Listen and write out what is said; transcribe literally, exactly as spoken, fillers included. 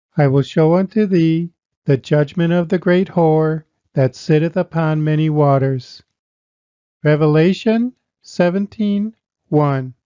I will show unto thee the judgment of the great whore that sitteth upon many waters. Revelation seventeen one.